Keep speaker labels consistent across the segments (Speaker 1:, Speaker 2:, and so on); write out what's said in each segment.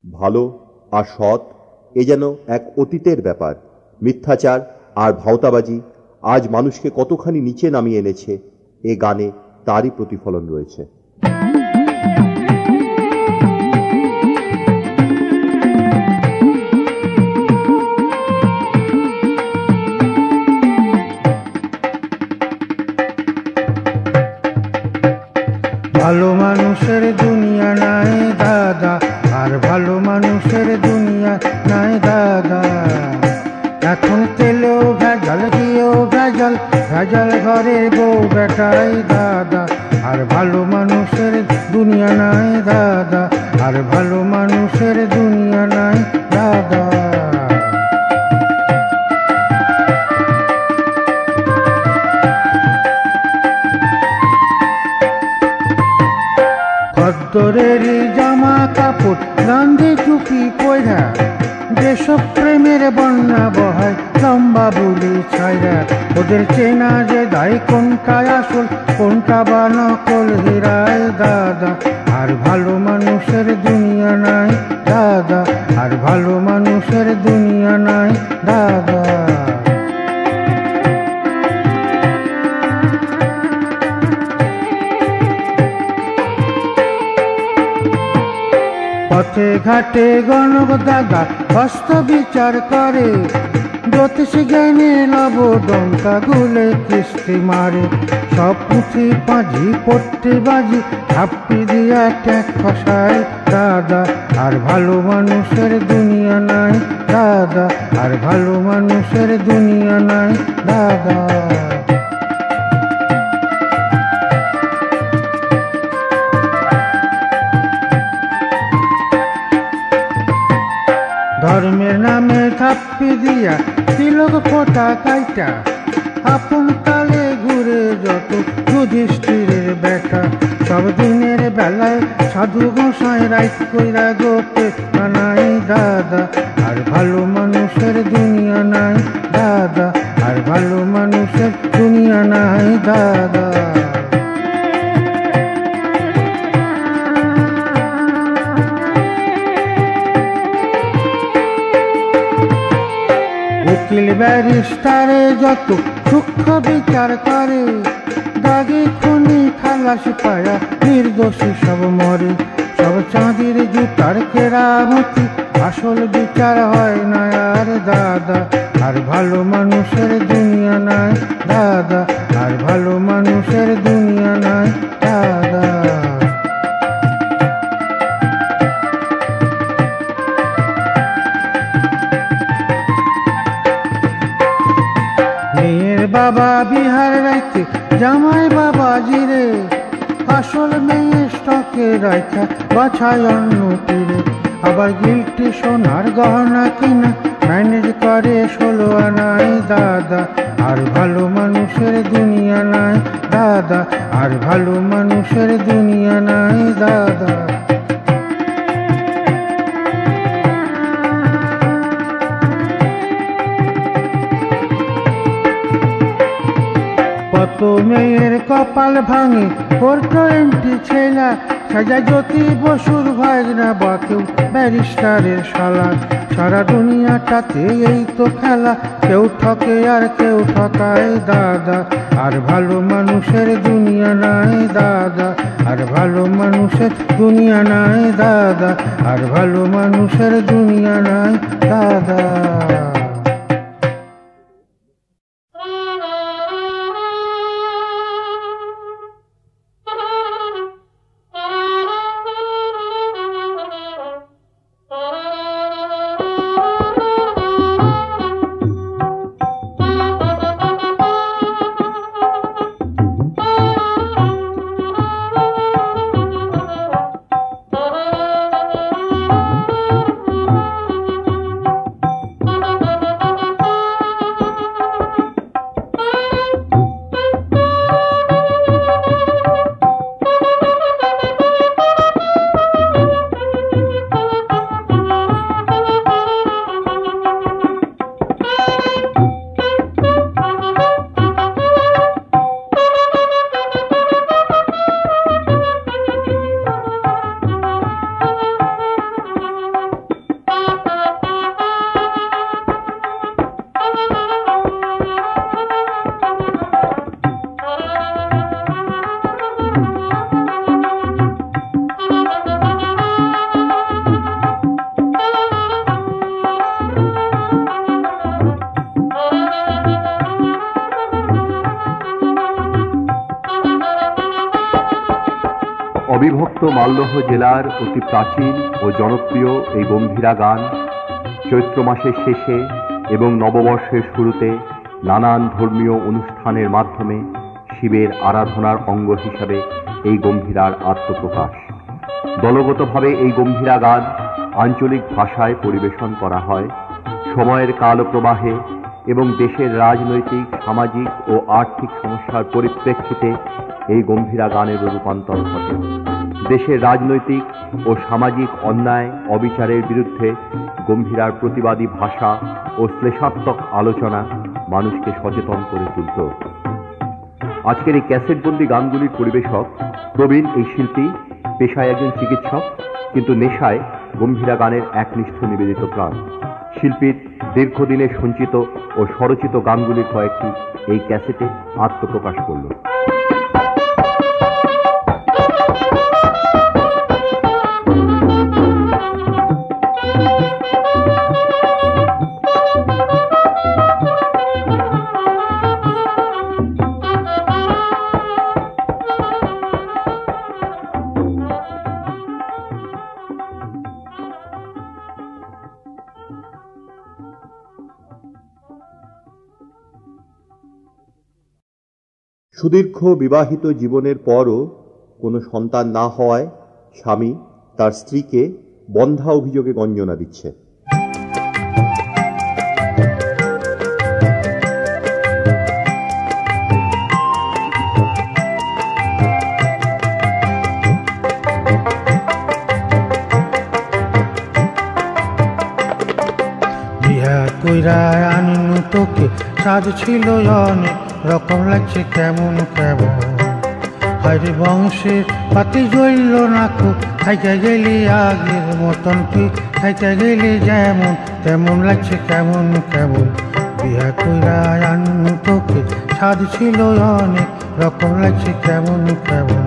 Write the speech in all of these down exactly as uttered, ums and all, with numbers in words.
Speaker 1: ভালো আর সৎ এ যেন এক অতীতের ব্যাপার। মিথ্যাচার আর ভাওতাবাজি আজ মানুষকে কতখানি নিচে নামিয়ে এনেছে, এ গানে তারই প্রতিফলন রয়েছে।
Speaker 2: ভালো মানুষের দুনিয়া নাই দাদা, আর ভালো মানুষের দুনিয়া নাই দাদা। এখন তেলেও ভেজাল, দিয়েও ভেজাল, ভেজাল ঘরের বউ বেটাই দাদা। আর ভালো মানুষের দুনিয়া নাই দাদা, আর ভালো মানুষের দুনিয়া নাই দাদা। খদ্দরেরই জামা কাপড়, গান্ধী টুপি পয়রা, যেসব প্রেমের বন্যা বহায় লম্বা বুলি ছাইরা। ওদের চেনা যে দায় কোনটা আসল, কোনটা বা নকল হীরায় দাদা। আর ভালো মানুষের দুনিয়া নাই দাদা, আর ভালো মানুষের দুনিয়া নাই দাদা। পথে ঘাটে গণক দাদা হস্ত বিচার করে, জ্যোতিষ জ্ঞানে নবদন্তা গুলে কিস্তি মারে। সব পুঁথি পাঁজি পড়তে বাজি, হাপ্পি দিয়া ট্যাক খসায় দাদা। আর ভালো মানুষের দুনিয়া নাই দাদা, আর ভালো মানুষের দুনিয়া নাই দাদা। ধর্মের নামে থাপ্পি দিয়া তিলক ফোটা কাইটা, আপন তালে ঘুরে যত যুধিষ্ঠিরের বেটা। সব দিনের বেলায় সাধু গোসাই রাইত কইরা গোপে বানাই দাদা। আর ভালো মানুষের দুনিয়া নাই দাদা, আর ভালো মানুষের দুনিয়া নাই দাদা। উকিল ব্যারিস্টারে যত সূক্ষ্ম বিচার করে, দাগি খুনি খালাস পায়া নির্দোষী সব মরে। সব চাঁদির জুতার কেরামতি, আসল বিচার হয় না আর দাদা। আর ভালো মানুষের দুনিয়া নাই দাদা, আর ভালো মানুষের দুনিয়া নাই দাদা। মেয়ের বাবা বিহার রাইতে জামাই বাবা জিরে, আসল মেয়ে স্টকে রাখা বাছায় অন্য তীরে। আবার গিলটি সোনার গহনা কিনা ম্যানেজ করে ষোলো আনাই দাদা। আর ভালো মানুষের দুনিয়া নাই দাদা, আর ভালো মানুষের দুনিয়া নাই দাদা। কত মেয়ের কপাল ভাঙে করতো এমটি ছেলা, সাজা জ্যোতি বসুর ভাইরা বা কেউ ব্যারিস্টারের শালা। সারা দুনিয়াটাতে এই তো খেলা, কেউ ঠকে আর কেউ ঠকায় দাদা। আর ভালো মানুষের দুনিয়া নাই দাদা, আর ভালো মানুষের দুনিয়া নাই দাদা, আর ভালো মানুষের দুনিয়া নাই দাদা।
Speaker 1: অবিভক্ত মালদহ জেলার অতি প্রাচীন ও জনপ্রিয় এই গম্ভীরা গান চৈত্র মাসের শেষে এবং নববর্ষের শুরুতে নানান ধর্মীয় অনুষ্ঠানের মাধ্যমে শিবের আরাধনার অঙ্গ হিসাবে এই গম্ভীরার আত্মপ্রকাশ। দলগতভাবে এই গম্ভীরা গান আঞ্চলিক ভাষায় পরিবেশন করা হয়। সময়ের কালপ্রবাহে এবং দেশের রাজনৈতিক, সামাজিক ও আর্থিক সমস্যার পরিপ্রেক্ষিতে এই গম্ভীরা গানের রূপান্তর ঘটে। দেশের রাজনৈতিক ও সামাজিক অন্যায় অবিচারের বিরুদ্ধে গম্ভীরার প্রতিবাদী ভাষা ও শ্লেষাত্মক আলোচনা মানুষকে সচেতন করে তুলত। আজকের এই ক্যাসেটবন্দি গানগুলির পরিবেশক প্রবীণ এই শিল্পী পেশায় একজন চিকিৎসক, কিন্তু নেশায় গম্ভীরা গানের একনিষ্ঠ নিবেদিত প্রাণ। শিল্পীর দীর্ঘদিনের সঞ্চিত ও স্বরচিত গানগুলির কয়েকটি এই ক্যাসেটে আত্মপ্রকাশ করল। সুদীর্ঘ বিবাহিত জীবনের পরও কোনো সন্তান না হওয়ায় স্বামী তার স্ত্রীকে বন্ধা অভিযোগে গঞ্জনা দিচ্ছে।
Speaker 2: বিয়া কইরা আনিনু তোকে, সাজ ছিল অনেক রকম, লাগছে কেমন কেমন। হরি বংশের পাতি জ্বলল না কো, খাইতে গেলি আগের মতন, তুই খাইতে গেলি যেমন তেমন, লাগছে কেমন কেমন। বিয়া কইরা আনিনু তোকে, সাজ ছিল অনেক রকম, লাগছে কেমন কেমন।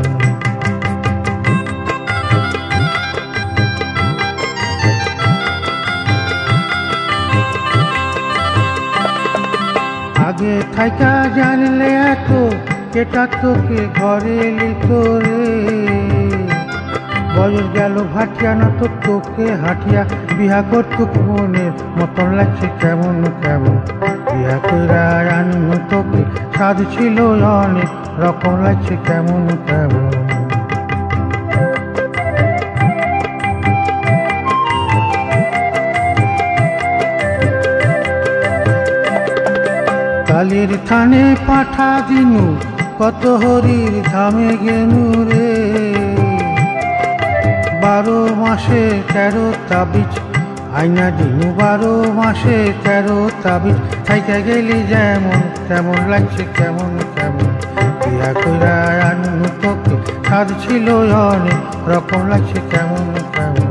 Speaker 2: আগে থাইকা জানলে এত, কেটা তোকে ঘরে লিত রে। বয়স গেল ভাটিয়া না তো তোকে হাটিয়া, বিহা করতুক মনের মতন, লাগছে কেমন কেমন। বিয়া কইরা আনিনু তোকে, সাজ ছিল অনেক রকম, লাগছে কেমন কেমন। কালের থানে পাঠা দিনু, কত হরির ধামে গেনু রে। বারো মাসে তেরো তাবিজ, আইনা দিনু বারো মাসে তেরো তাবিজ। খাইতে গেলি যেমন তেমন, লাগছে কেমন কেমন। বিয়া কইরা আনিনু তোকে, সাজ ছিল অনেক রকম, লাগছে কেমন কেমন।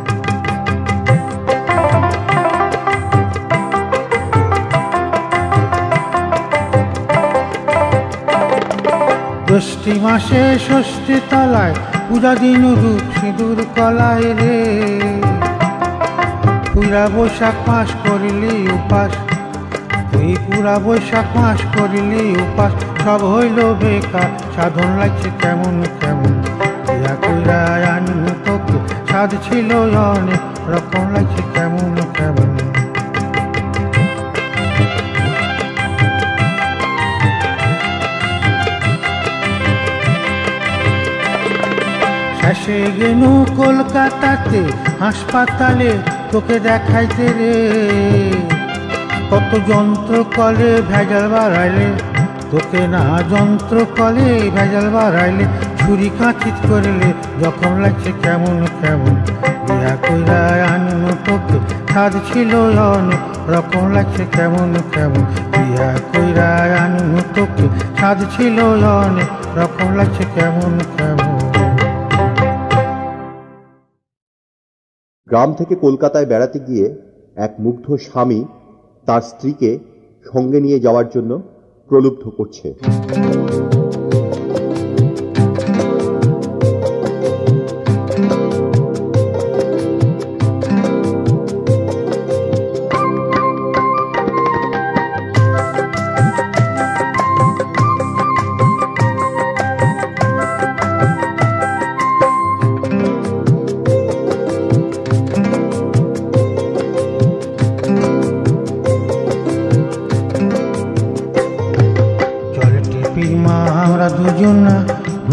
Speaker 2: ষষ্ঠী মাসে ষষ্ঠী তলায়, পূজা দিন রূপ সিঁদুর কলায় রে। পুরা বৈশাখ মাস করিলি উপাস, তুই পুরা বৈশাখ মাস করিলি উপাস। সব হইল বেকার, সাধন লাগছে কেমন কেমন। বিয়া কইরা আনিনু তোকে, সাজ ছিল অনেক রকম, লাগছে কেমন কেমন। শেষে গেনু কলকাতাতে, হাসপাতালে তোকে দেখাইতে রে। কত যন্ত্র কলে ভেজাল বাড়াইলে, তোকে না যন্ত্র কলে ভেজাল বাড়াইলে। ছুরি কাঁচিত করলে যখন, লাগছে কেমন কেমন। বিয়া কইরা আনিনু তোকে, সাজ ছিল অনেক রকম, লাগছে কেমন কেমন। বিয়া কইরা আনিনু তোকে, সাজ ছিল অনেক রকম, লাগছে কেমন কেমন।
Speaker 1: গ্রাম থেকে কলকাতায় বেড়াতে গিয়ে এক মুগ্ধ স্বামী তার স্ত্রীকে সঙ্গে নিয়ে যাওয়ার জন্য প্রলুব্ধ করছে।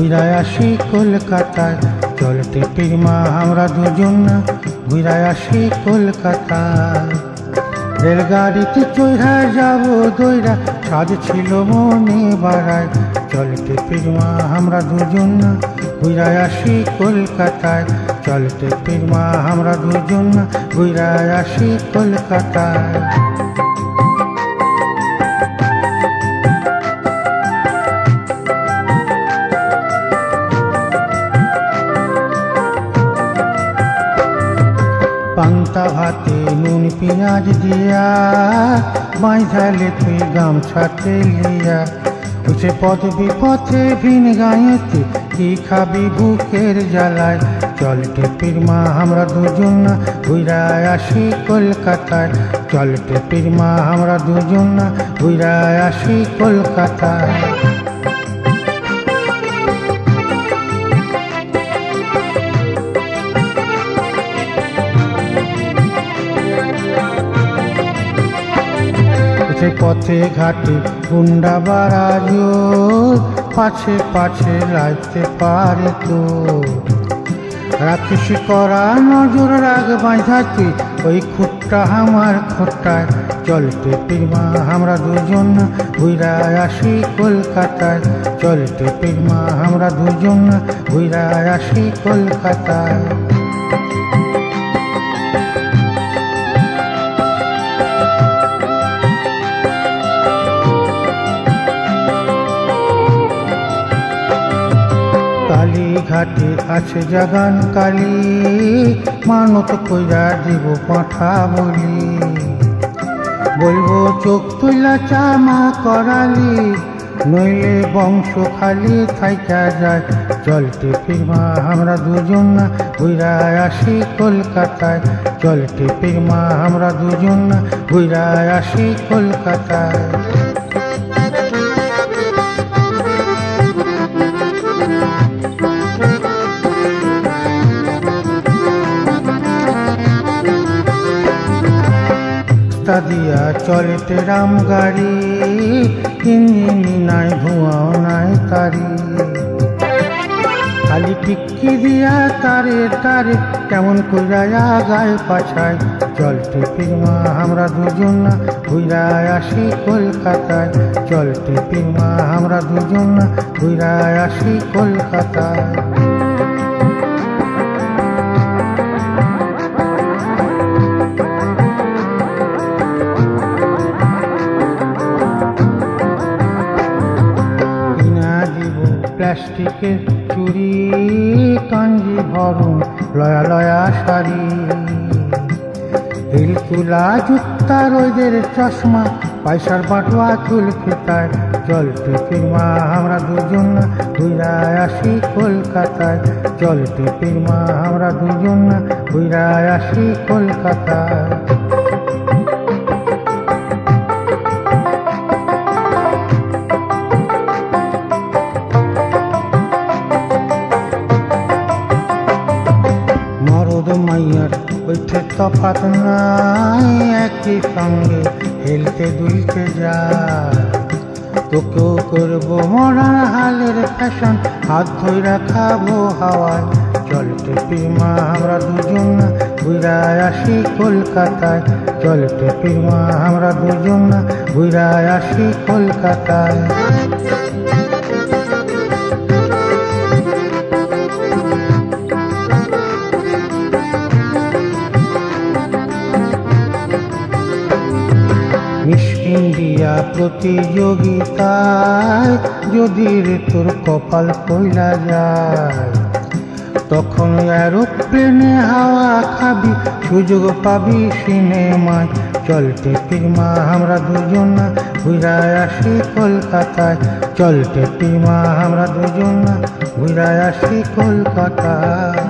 Speaker 2: ঘুরায় আসি কলকাতায়, চল টেপির মা আমরা দুজন না ঘুরায় আসি কলকাতায়। রেলগাড়িতে চড়া যাব দইরা, সাজ ছিল মনে বাড়ায়, চল টেপির মা আমরা দুজন না ঘুরায় আসি কলকাতায়, চল টেপির মা আমরা দুজন না ঘুরায় আসি কলকাতায়। পান্তা ভাতে নুন পেঁয়াজ দিয়া, বাঁধালে তুই গামছাতে লিয়া, উঠে পথ বিপথে ভিন গায়েতে কি খাবি বুকের জ্বালায়, চল টেপির মা আমরা দুজন না ঘুরায় আসি কলকাতায়, চল টেপির মা আমরা দুজন না ঘুরায় আসি কলকাতায়। পথে ঘাটে গুন্ডা বাড়া জোর, পাছে পাছে লাইতে পারে তো, রাখিস করা নজর রাগ বাঁধাতে ওই খুঁটটা আমার খোঁটায়, চল টেপির মা আমরা দুজন না ঘুরায় আসি কলকাতায়, চল টেপির মা আমরা দুজন না ঘুরায় আসি কলকাতায়। কালীঘাটে আছে জাগান কালী, মানত কইরা দিব পাঠা বলি, বলবো চোখ তুলা চামা করালি, নইলে বংশ খালি থাইকা যায়, চল টেপির মা আমরা দুজন না ঘুরায় আসি কলকাতায়, চল টেপির মা আমরা দুজন না ঘুরায় আসি কলকাতায়। দিয়া চলে টেরাম গাড়ি, ইঞ্জিন নাই ধোঁয়াও নাই তারি, খালি টিক্কি দিয়া তারে তারে কেমন কইরা গায়ে পাছায়, চল টেপির মা আমরা দুজন না ঘুরায় আসি কলকাতায়, চল টেপির মা আমরা দুজন না ঘুরায় আসি কলকাতায়। প্লাস্টিকের চুড়ি, কাঞ্জি ভরণ লয়া লয়া শাড়ি, হিলতুলা জুত্তা রোদের চশমা, পয়সার বাটুয়া চুল ফিতায়, চল টেপির মা আমরা দুজন না ঘুরায় আসি কলকাতায়, চল টেপির মা আমরা দুজন না ঘুরায় আসি কলকাতায়। মাইয়ার ওইঠে তফাৎ নাই, একই সঙ্গে হেলতে দুলতে যায়, তোকেও করবো মরার হালের ফ্যাশন, হাত ধইরা খাবো হাওয়ায়, চল টেপির মা আমরা দুজন না ঘুরায় আসি কলকাতায়, চল টেপির মা আমরা দুজন না ঘুরায় আসি কলকাতায়। ইন্ডিয়া প্রতিযোগিতায় যদি রে তোর কপাল কইলা যায়, তখন এরোপ্লেনে হাওয়া খাবি, সুযোগ পাবি সিনেমায়, চল টেপির মা আমরা দুজন না ঘুরায় আসি কলকাতায়, চল টেপির মা আমরা দুজন না ঘুরায় আসি কলকাতায়।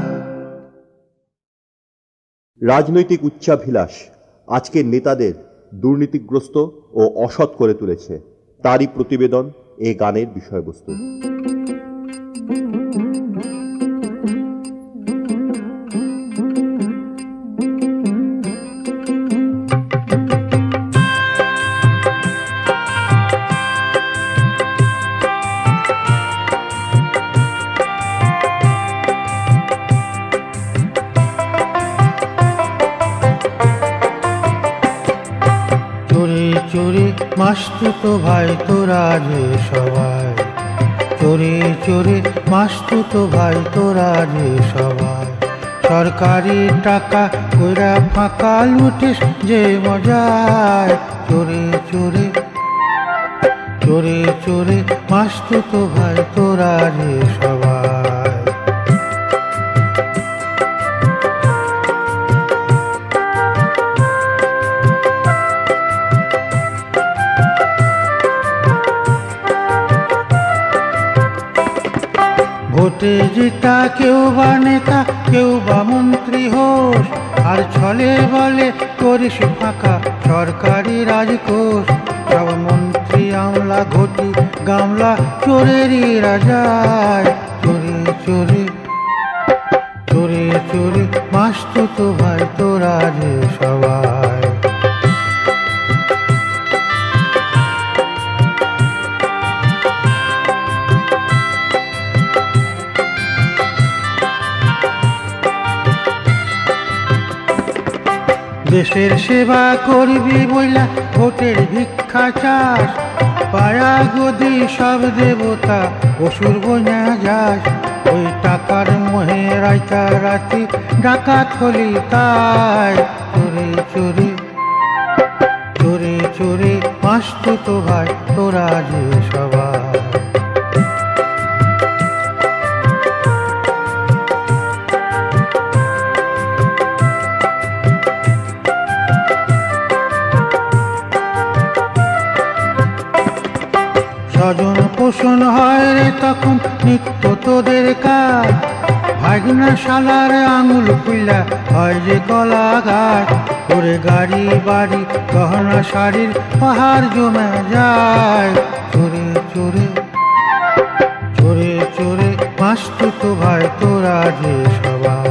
Speaker 1: রাজনৈতিক উচ্চাভিলাষ আজকের নেতাদের দুর্নীতিগ্রস্ত ও অসৎ করে তুলেছে, তারই প্রতিবেদন এ গানের বিষয়বস্তু।
Speaker 2: চোরে মাস্তুতো ভাই তোরা যে সবাই, চোরে চোরে মাস্তুতো ভাই তোরা যে সবাই। সরকারি টাকা কইরা ফাঁকা লুটিস যে মজায়, চোরে চোরে চোরে চোরে মাস্তুতো ভাই তোরা যে সবাই। ভোটে জিতা কেউ বা নেতা কেউ বা মন্ত্রী হোস, আর ছলে বলে করিস ফাঁকা সরকারি রাজকোষ। সব মন্ত্রী আমলা ঘটি গামলা চোরেরই রাজায়, চোরে চোরে চোরে চোরে মাস্তুতো ভাই তোরা যে সবাই। দেশের সেবা করবি বইলা ভোটের ভিক্ষা চাস, পায়া গদি সব দেবতা অসুর বইনা যাস। ওই টাকার মোহে রাইতা রাতি ডাকাত হলি তাই, চোরে চোরে চোরে চোরে মাস্তুতো ভাই তোরা যে সবাই। স্বজন পোষণ হয় রে তখন নিত্য তোদের কাজ, ভাগনা শালার আঙুল খুইলা হয় যে কলা গাছ। করে গাড়ি বাড়ি গহনা শাড়ির পাহাড় জমে যায়, চোরে চোরে চোরে চোরে মাস্তুতো ভাই তোরা যে সবাই।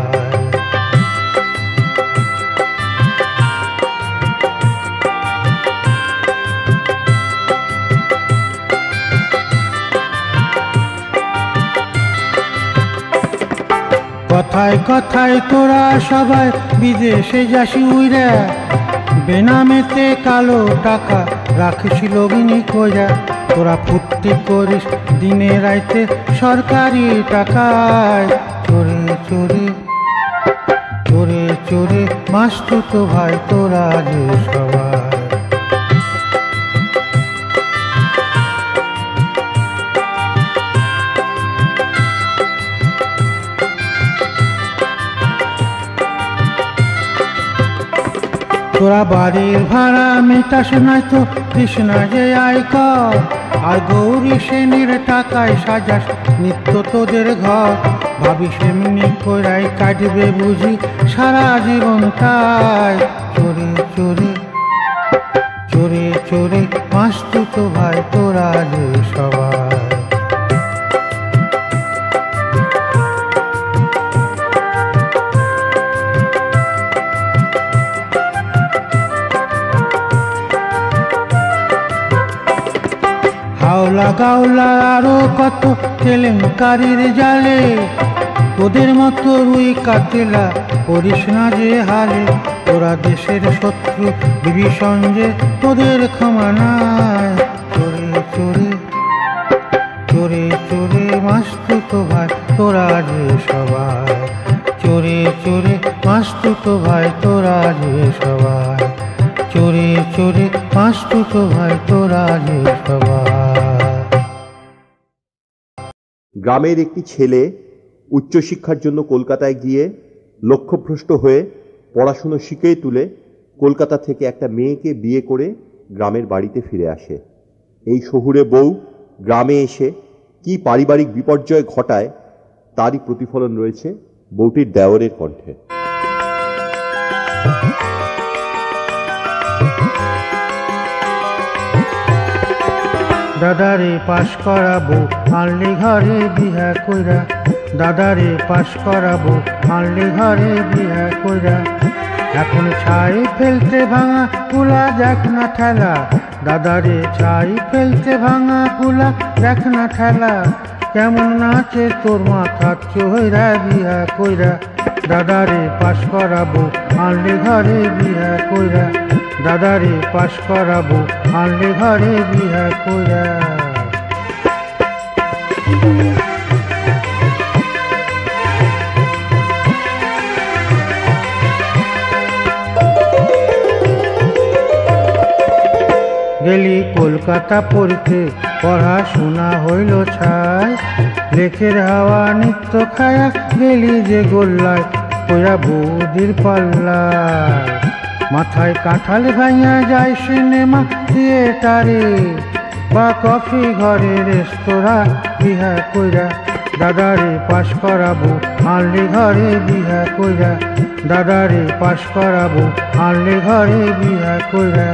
Speaker 2: কথায় কথায় তোরা সবাই বিদেশে যাসি উইরা, বেনামেতে কালো টাকা রাখিস লগ্নি কইরা। তোরা ফুর্তি করিস দিনে রাইতে সরকারি টাকায়, চোরে চোরে চোরে চোরে মাস্তুতো ভাই তোরা যে সবাই। তোরা বাড়ির ভাড়া মেটাস নাই তো দিস না যে আয়কর, আর গৌরী সেনের টাকায় সাজাস নিত্য তোদের ঘর। ভাবিস এমনি কইরাই কাটবে বুঝি সারা জীবন তাই, চোরে চোরে চোরে চোরে মাস্তুতো ভাই তোরা যে সবাই। হাওলা গাওলা আরো কত কেলেঙ্কারির জালে, তোদের মতো রুই কাতলা করিস না যে হালে। তোরা দেশের শত্রু বিভীষণ যে তোদের ক্ষমা নাই, চোরে চোরে চোরে চোরে মাস্তুতো ভাই তোরা যে সবাই। চোরে চোরে মাস্তুতো ভাই তোরা যে সবাই, চোরে চোরে মাস্তুতো ভাই তোরা যে সবাই।
Speaker 1: গ্রামের একটি ছেলে উচ্চশিক্ষার জন্য কলকাতায় গিয়ে লক্ষ্যভ্রষ্ট হয়ে পড়াশুনো শিখে তুলে কলকাতা থেকে একটা মেয়েকে বিয়ে করে গ্রামের বাড়িতে ফিরে আসে। এই শহুরে বউ গ্রামে এসে কি পারিবারিক বিপর্যয় ঘটায় তারই প্রতিফলন রয়েছে বউটির দেওরের কণ্ঠে।
Speaker 2: দাদারে পাশ করাবো আনলি ঘরে বিহা কইরা, দাদারে পাশ করাবো আনলি ঘরে বিহা কইরা। এখন ছাই ফেলতে ভাঙা কুলা দেখ না ঠেলা, দাদারে ছাই ফেলতে ভাঙা কুলা দেখ না ঠেলা। কেমন নাচে তোর মাথা চোহরা বিহা কইরা, দাদারে পাশ করাবো আনলে ঘরে বিহা কইরা, দাদারে পাশ করাবো আনলে ঘরে বিহা কইরা। গেলি কলকাতা পড়তে, পড়াশোনা হইল ছাই, লেখের হাওয়া নিত্য খায়া গেলি যে গোল্লায়, কইরা বৌদির পাল্লায়। মাথায় কাঁঠাল ভাইয়া যায় সিনেমা থিয়েটারে, বা কফি ঘরে রেস্তোরা বিহা কইরা, দাদারে পাশ করাবো আনলে ঘরে বিহা কইরা, দাদারে পাশ করাবো আনলে ঘরে বিহা কইরা।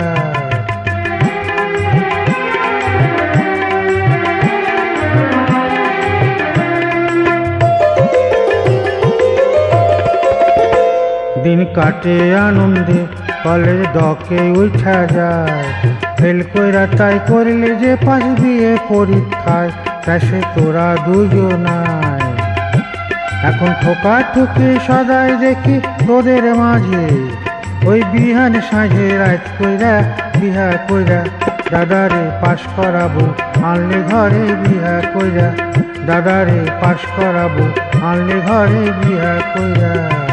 Speaker 2: দিন কাটে আনন্দে, কলের দকে উঠা যায়, ফেল কইরা তাই করলে যে পাশ দিয়ে পরীক্ষায়, শেষে তোরা দুজনায়। এখন ঠোকা ঠুকি সদাই দেখি তোদের মাঝে, ওই বিহান সাঁঝে রাত কইরা বিহা কইরা, দাদারে পাশ করাবো আনলে ঘরে বিহা কইরা, দাদারে পাশ করাবো আনলে ঘরে বিহা কইরা।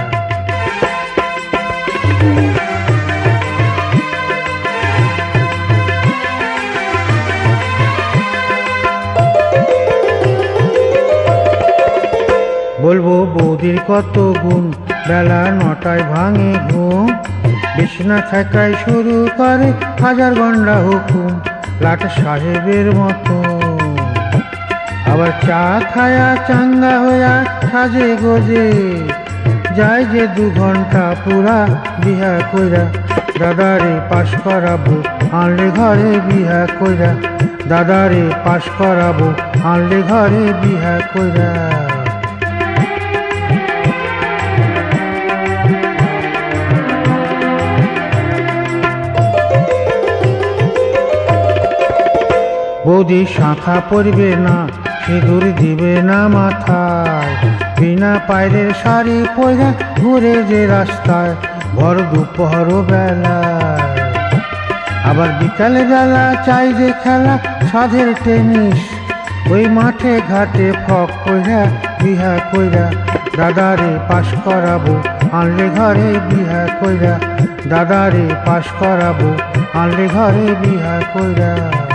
Speaker 2: বলবো বৌদির কত গুণ, বেলা নটায় ভাঙে ঘুম, বিছনা থাকায় শুরু করে হাজার গন্ডা হুকুম, লাট সাহেবের মতো। আবার চা খায়া চাঙ্গা হইয়া সাজে গোজে, যায় যে দু ঘন্টা পুরা বিহা কইরা, দাদারে পাশ করাবো আনলে ঘরে বিহা কইরা, দাদারে পাশ করাবো আনলে ঘরে বিহা কইরা। বৌদি শাঁখা পরবে না, সিঁদুর দিবে না মাথায়, বিনা পায়ের শাড়ি পরে ঘুরে যে রাস্তায়, ভর দুপুর বেলায়। আবার বিকাল বেলা চাই যে খেলা সাধের টেনিস, ওই মাঠে ঘাটে ফক কইরা বিহা কইরা, দাদারে পাশ করাবো আনলে ঘরে বিহা কইরা, দাদারে পাশ করাবো আনলে ঘরে বিহা কইরা।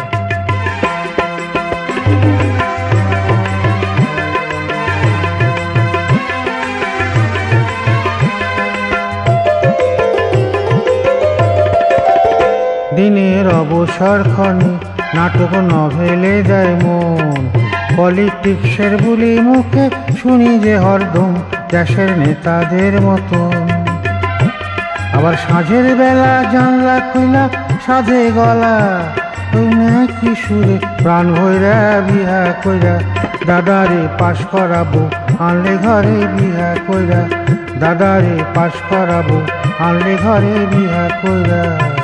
Speaker 2: দিনের অবসর ক্ষণে নাটক নভেলে যায় মন, পলিটিক্সের বুলি মুখে শুনি যে হরদম দেশের নেতাদের মতন। আবার সাঁঝের বেলা জানলা খুইলা সাধে গলা, ওই নাকি সুরে প্রাণ ভৈরা বিহা কইরা, দাদারে পাশ করাবো আনলে ঘরে বিহা কইরা, দাদারে পাশ করাবো আনলে ঘরে বিহা কইরা।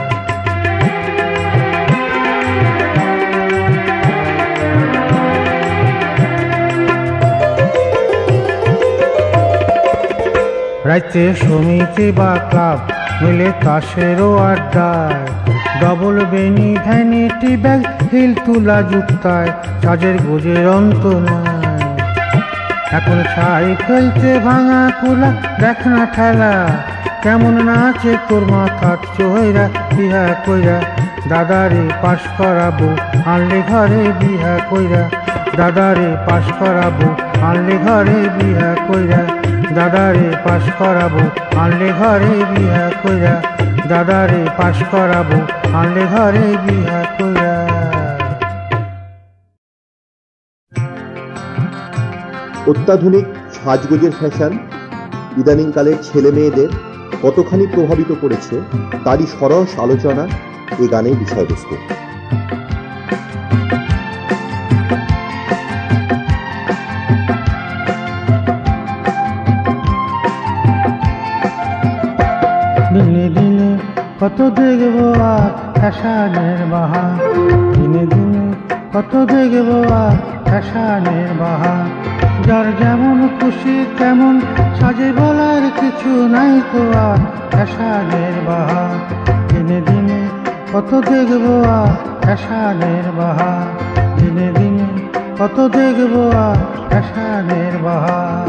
Speaker 2: রাইতে সমিতি বা ক্লাব মিলে তাসেরও আড্ডায়, ডবল বেনি ভ্যানিটি ব্যাগ হিল তুলা জুতায়, সাজের গোজের অন্ত নাই। এখন ছাই ফেলতে ভাঙা কুলা দেখ না ঠেলা, কেমন নাচে তোর মাথার চোহরা বিহা কইরা, দাদারে পাশ করাবো আনলে ঘরে বিহা কইরা, দাদারে পাশ করাবো আনলে ঘরে বিহা কইরা, দাদারে পাশ করাবো আনলে ঘরে বিহা কইরা, দাদারে পাশ করাবো আনলে ঘরে বিহা কইরা।
Speaker 1: অত্যাধুনিক সাজগোজের ফ্যাশন ইদানিংকালের ছেলে মেয়েদের কতখানি প্রভাবিত করেছে তারই সরস আলোচনা এ গানের বিষয়বস্তু।
Speaker 2: দিনে দিনে কত দেখবো আর ফ্যাশনের বাহার, দিনে দিনে কত দেখবো আর ফ্যাশনের বাহার, যার যেমন খুশি তেমন সাজে, বলার কিছু নাই তো আর ফ্যাশনের বাহার। দিনে দিনে কত দেখবো আর ফ্যাশনের বাহার, দিনে দিনে কত দেখবো আর ফ্যাশনের বাহার।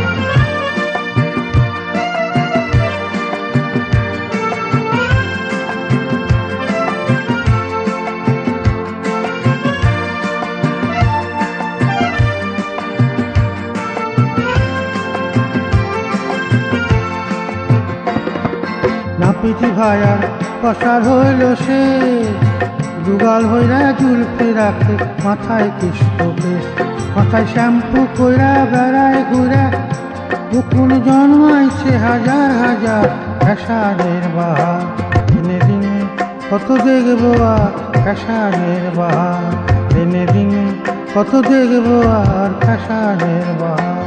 Speaker 2: নাপিতি ভাইয়ার কষার হইল সে, দুগাল হইরা জুলফি রাখে মাথায় কৃষ্ণ বেশ, মাথায় শ্যাম্পু কইরা বেড়ায় ঘুরা, বুকুন জন্মাইছে হাজার হাজার ফ্যাশনের বাহার। দিনে দিনে কত দেখবো আর ফ্যাশনের বাহার, দিনে দিনে কত দেখবো আর ফ্যাশনের বাহার।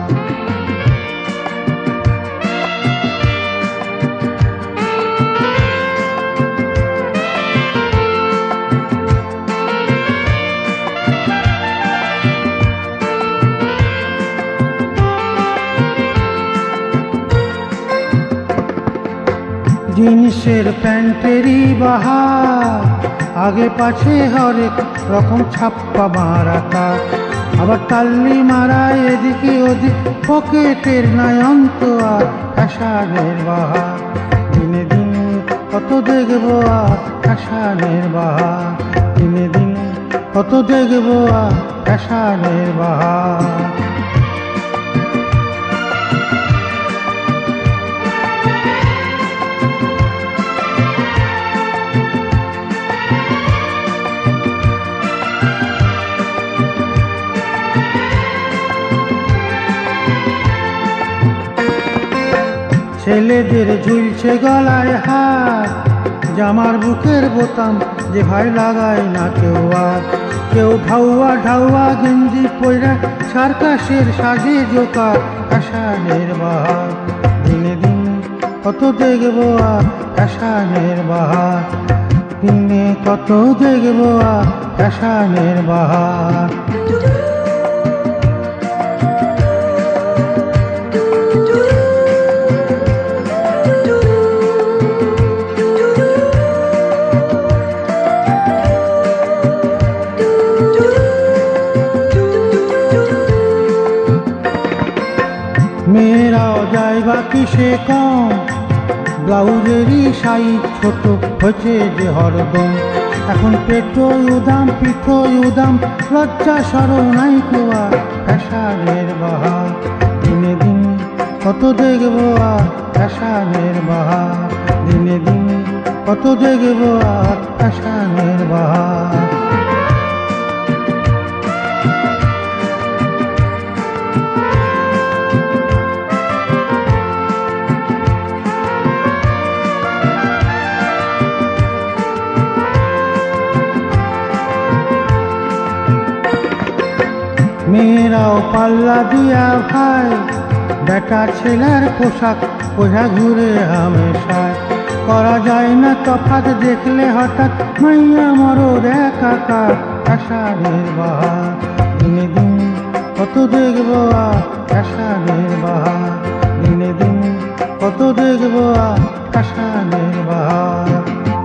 Speaker 2: জিন্সের প্যান্টেরই বাহার, আগে পাছে হরেক রকম ছাপ্পা মারা কাজ, আবার তাল্লি মারা এদিকে ওদিক, পকেটের নাই অন্ত আর ফ্যাশনের বাহার। দিনে দিনে কত দেখবো আর ফ্যাশনের বাহার, দিনে দিনে কত দেখবো আর ফ্যাশনের বাহার। ছেলেদের ঝুলছে গলায় হাত, জামার বুকের বোতাম যে ভাই লাগায় না কেউ আর, কেউ ঢাউয়া ঢাউয়া গেঞ্জি পইরা সার্কাসের সাজে জোকা ফ্যাশনের বাহার। দিনে দিনে কত দেখবো আর ফ্যাশনের বাহার, দিনে কত দেখবো আর ফ্যাশনের বাহার। মেয়েরাও যায় বা কিসে কম, ব্লাউজেরই সাইজ ছোট হয়েছে যে হরদম, এখন পেটোই উদাম পিঠোই উদাম, লজ্জা সরম নাই কোয়ার ফ্যাশনের বাহার। দিনে দিনে কত দেখবো আর ফ্যাশনের বাহার, দিনে দিনে কত দেখবো আর ফ্যাশনের বাহার। মেয়েরাও পাল্লা দিয়া ভাই, বেটা ছেলের পোশাক পোষা ঘুরে হামেশায়, করা যায় না তফাৎ দেখলে হঠাৎ, মাইয়া মরদ একাকার ফ্যাশনের বাহার। দিনে দিনে কত দেখবো আর ফ্যাশনের বাহার, দিনে দিনে কত দেখবো আর ফ্যাশনের বাহার।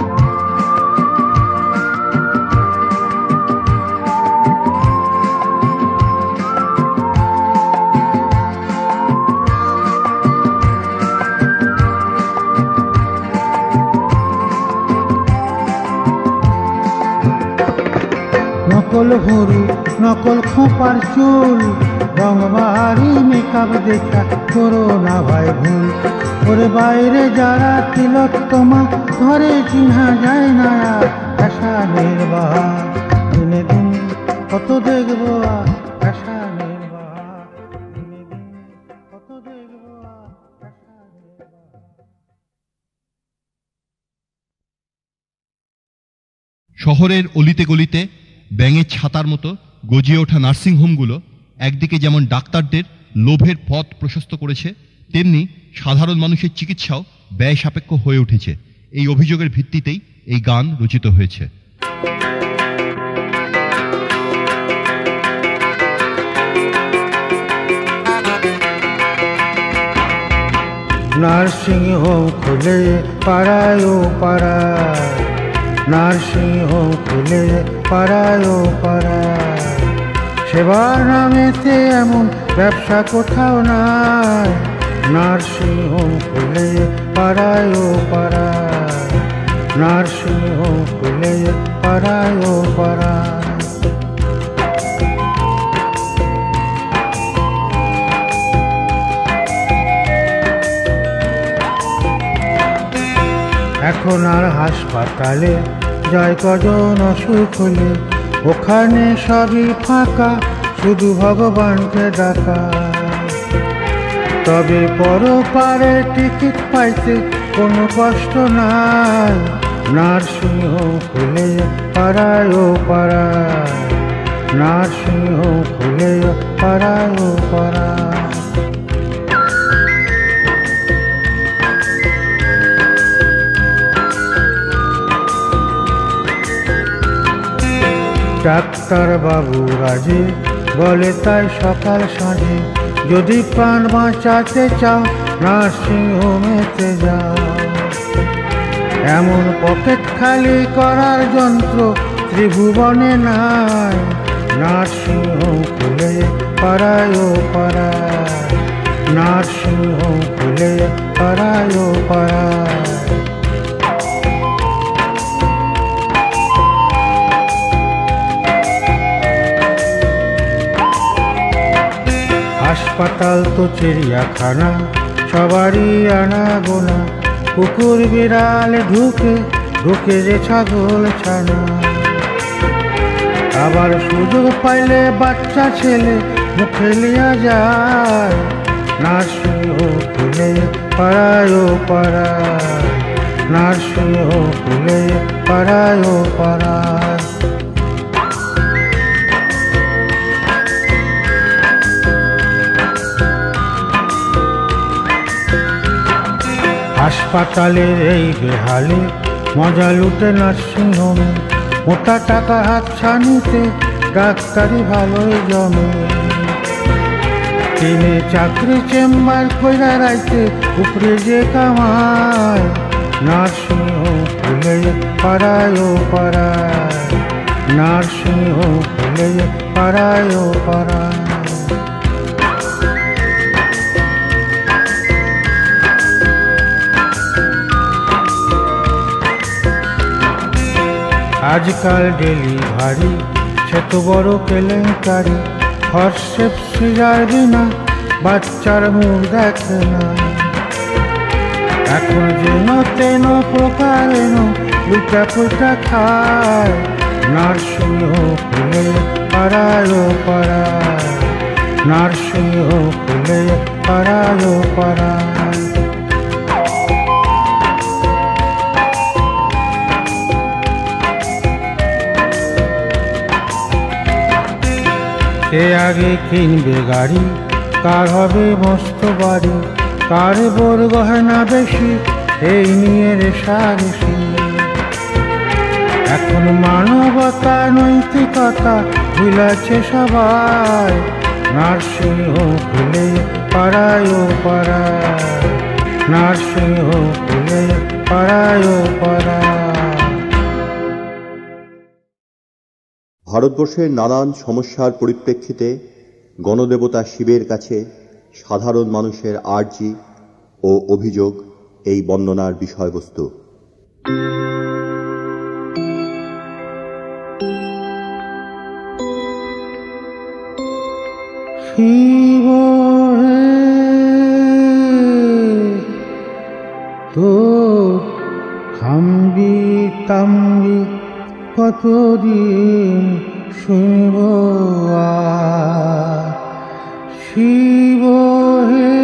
Speaker 2: নকল ভুরু নকল খোঁপার চুল, রং বাহারি মেকআপ দেখা করো না ভাই ভুল, ওরে বাইরে যারা তিলোত্তমা ঘরে চিহ্না যায় না আর ফ্যাশনের বাহার। দিনে দিনে কত দেখবো আর ফ্যাশনের বাহার, দিনে দিনে কত দেখবো আর ফ্যাশনের বাহার।
Speaker 3: শহরের অলিতে গলিতে ব্যাঙের ছাতার মতো গজিয়ে ওঠা নার্সিংহোমগুলো একদিকে যেমন ডাক্তারদের লোভের পথ প্রশস্ত করেছে, তেমনি সাধারণ মানুষের চিকিৎসাও ব্যয় সাপেক্ষ হয়ে উঠেছে। এই অভিযোগের ভিত্তিতেই এই গান রচিত হয়েছে।
Speaker 2: নার্সিং হোম খুলে পাড়ায় ও পাড়ায়, নার্সিং হোম খুলে পাড়ায় ও পাড়ায়। সেবার নামেতে এমন ব্যবসা কোথাও নাই, নার্সিং হোম খুলে পাড়ায় ও পাড়ায়, নার্সিং হোম খুলে পাড়ায় ও পাড়ায়। এখন আর হাসপাতালে যায় কজন অসুখ হলে, ওখানে সবই ফাঁকা, শুধু ভগবানকে ডাকা। তবে পরপারে টিকিট পাইতে কোনো কষ্ট নাই, নার্সিং হোম খুলে পাড়ায় ও পাড়ায়, নার্সিং হোম খুলে পাড়ায় ও পাড়ায়। ডাক্তার বাবু রাজে বলে তাই সকাল সাঁঝে, যদি প্রাণ বাঁচাতে চাও নার্সিং হোমেতে যাও। এমন পকেট খালি করার যন্ত্র ত্রিভুবনে নাই, নার্সিং হোম খুলে পাড়ায় ও পাড়ায়, নার্সিং হোম খুলে পাড়ায় ও পাড়ায়। হাসপাতাল তো চিড়িয়াখানা, সবারই আনা গোনা, কুকুর বিড়ালে ঢুকে ঢুকে যে ছাগল ছানা। আবার সুযোগ পাইলে বাচ্চা ছেলে মুখে লিয়া যায়, নার্সিং হোম খুলে পাড়ায় ও পাড়ায়, নার্সিং হোম খুলে পাড়ায় ও পাড়ায়। হাসপাতালের এই বেহালে মজা লুটে নার্সিং হোমে, মোটা টাকা হাত ছানিতে ডাক্তারি ভালোই জমে। দিনে চাকরি চেম্বার কইরা রাইতে উপরে যে কামায়, নার্সিং হোম খুলে পাড়ায় ও পাড়ায়, নার্সিং হোম খুলে পাড়ায় ও পাড়ায়। আজকাল ডেলিভারি সে তো বড় কেলেঙ্কারি, হর্ষেপ সিজার বিনা বাচ্চার মুখ দেখে না। এখন যেন তেন প্রকারেণ লুটা পুটা খায়, নার্সিং হোম খুলে পাড়ায় ও পাড়ায়, নার্সিং হোম খুলে পাড়ায় ও পাড়ায়। কে আগে কিনবে গাড়ি, কার হবে মস্ত বাড়ি, কার বর গহনা বেশি, এই নিয়ে রেশারেশি। এখন মানবতা নৈতিকতা ভুলাছে সবাই, নার্সিং হোম খুলে পাড়ায় ও পাড়ায়, নার্সিং হোম খুলে পাড়ায় ও পাড়ায়।
Speaker 1: ভারতবর্ষের নানান সমস্যার পরিপ্রেক্ষিতে গণদেবতা শিবের কাছে সাধারণ মানুষের আর্জি ও অভিযোগ এই বন্দনার বিষয়বস্তু।
Speaker 2: শিব তোর হাম্বি তাম্বি কতদিন শুনব, শিব হে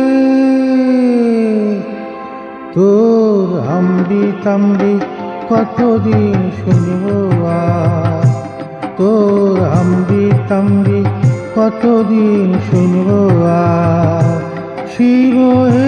Speaker 2: তোর হাম্বি তাম্বি কতদিন শুনব, তোর হাম্বি তাম্বি কতদিন শুনব, শিব হে।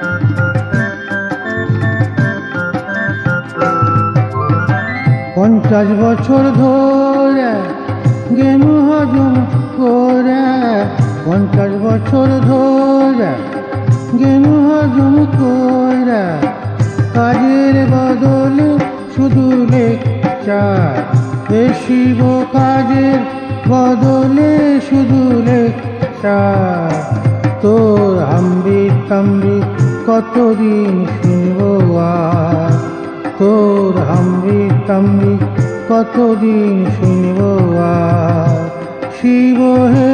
Speaker 2: পঞ্চ পঞ্চাশ বছর ধরে গেনু হজম করে, পঞ্চাশ বছর ধরে গেনু হজম করে, কাজের বদলে শুধু লেকচার, এ শিব কাজের বদলে শুধু লেকচার। তোর হাম্বি তাম্বি কতদিন শুনবো আর, তোর হাম্বি তাম্বি কতদিন শুনবো আর। শিব হে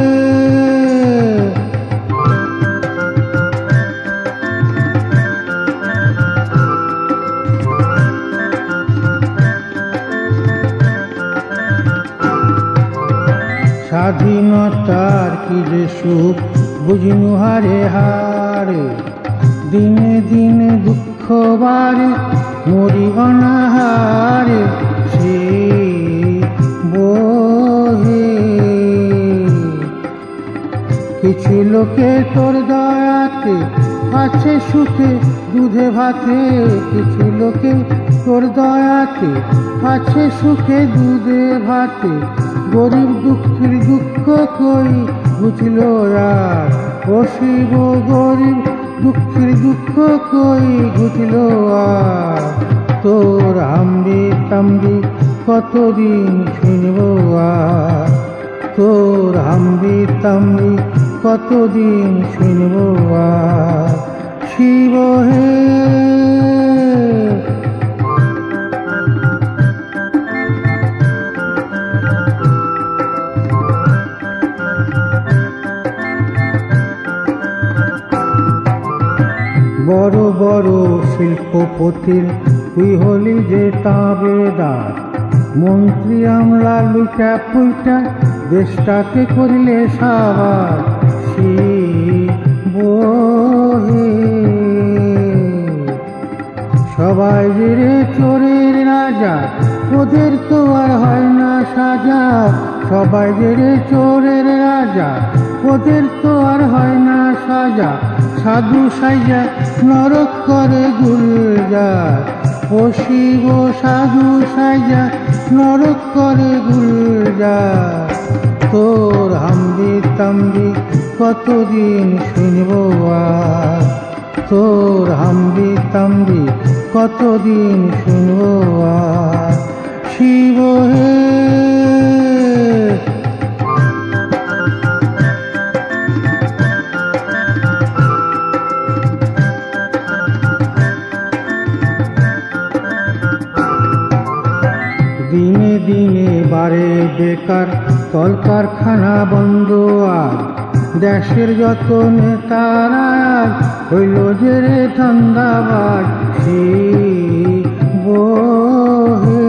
Speaker 2: স্বাধীনতার কি যে সুখ বুঝনু হারে হারে, দিনে দিনে দুঃখ বাড়ে মরি অনাহারে। সে বহে কিছু লোকে তোর দয়াতে আছে সুখে দুধে ভাতে, কিছু লোকে তোর দয়াতে আছে সুখে দুধে ভাতে। গরিব দুঃখের দুঃখ কই বুঝল আর, ও শিব গরিব দুঃখের দুঃখ কই বুঝল আর। তোর হাম্বি তাম্বি কতদিন শুনব আর, তোর হাম্বি তাম্বি কতদিন শুনব আর। শিব হে বড় বড় শিল্পপতির তুই হলি যে তাবেদার, মন্ত্রী আমলা লুটা পুইটা দেশটাকে করিলে সাবার। শিব হে সবাই যে রে চোরের রাজা, ওদের তো আর হয় না সাজা। সবাই যে রে চোরের রাজা, ওদের তো আর হয় না সাজা। সাধু সাইজা নরক করে গুলজার, ও শিব সাধু সাইজা নরক করে গুলজার। তোর হাম্বি তাম্বি কতদিন শুনব আর, তোর হাম্বি তাম্বি কতদিন শুনব আর। শিব হে দিনে দিনে বাড়ে বেকার কলকারখানা বন্ধ আর, দেশের যত নেতারা হইল যে রে ধান্দাবাজ। শিব হে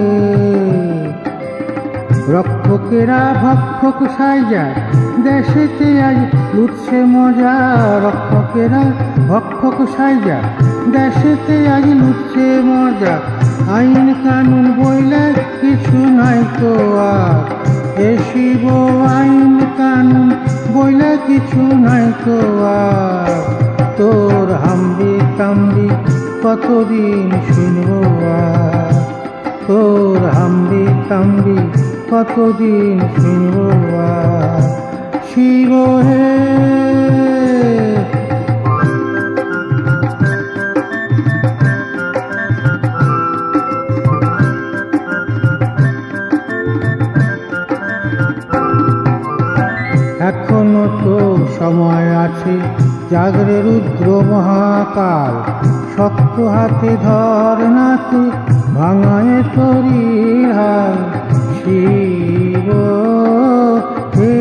Speaker 2: রক্ষকেরা ভক্ষক সাইজা দেশেতে আজ লুটছে মজা, রক্ষকেরা ভক্ষক সাইজা দেশেতে আজ লুটছে মজা। আইন কানুন বইলে কিছু নাই তো আর, এ শিব আইন কানুন বইলে কিছু নাই তো আর। তোর হাম্বি তাম্বি কতদিন শুনব আর, তোর হাম্বি তাম্বি কতদিন শুনব আর। শিব হে এখনো তো সময় আছে, জাগরে রুদ্র মহাকাল। শক্ত হাতে ধর নাতে ভাঙায় তরি হাল। শিব হে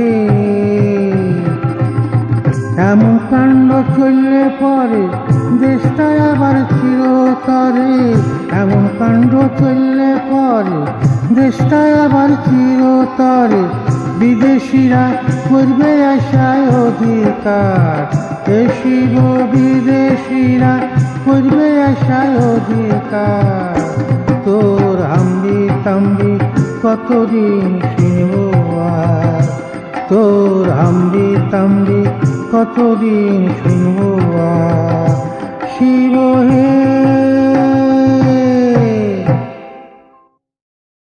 Speaker 2: এমন কাণ্ড চললে পরে দেশটায় আবার চিরতরে, এমন কাণ্ড চললে পরে দেশটায় আবার চিরতরে। বিদেশিরা করবে আশায় অধিকার, এ শিব বিদেশিরা করবে আশায় অধিকার। তোর হাম্বি তাম্বি কতদিন শুনব আর, তোর হাম্বি তাম্বি কতদিন শুনব আর। শিব হে